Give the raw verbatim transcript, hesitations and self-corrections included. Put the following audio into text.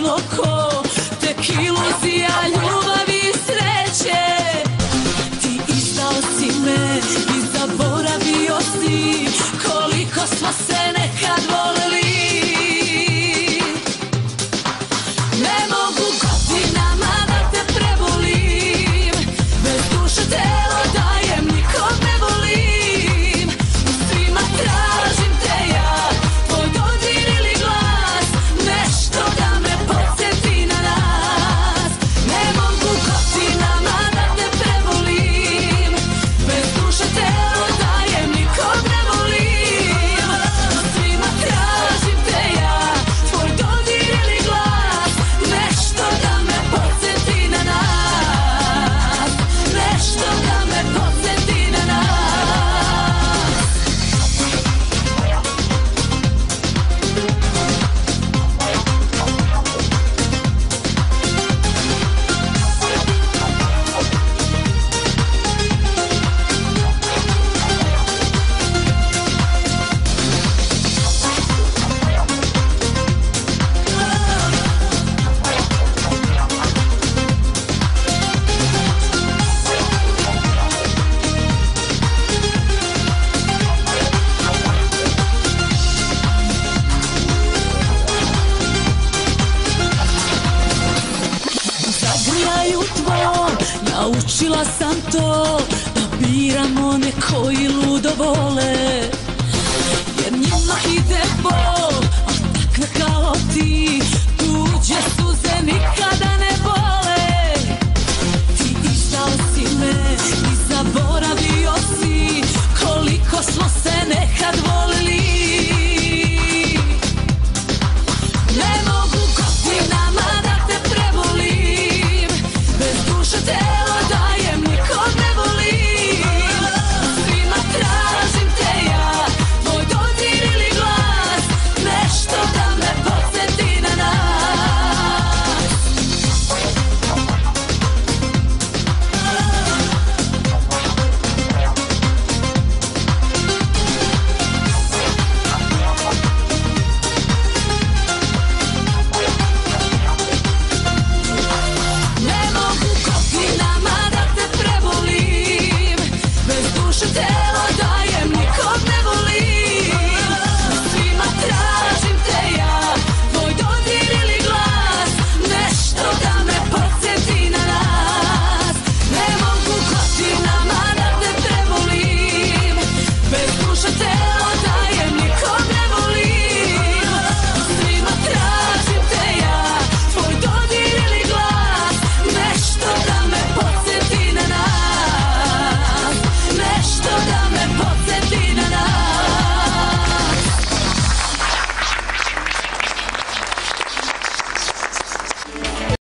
duboko, tek iluzija ljubavi i sreće. Ti izdao si me i zaboravio si koliko smo se nekad voleli. Ne mogu godinama da te prebolim, bez duše telo dajem, nikog ne volim. U svima tražim te ja, tvoj dodir ili glas, nešto da me podsjeti na nas. Ne mogu godinama da te prebolim, bez duše telo dajem, nikog ne volim. U svima tražim te ja, tvoj dodir ili glas, nešto da me podsjeti na nas. Nešto da me podsjeti na nas. Zagrljaju tvom naučila sam to, da biram one koji ludo vole, jer njima ide bolje.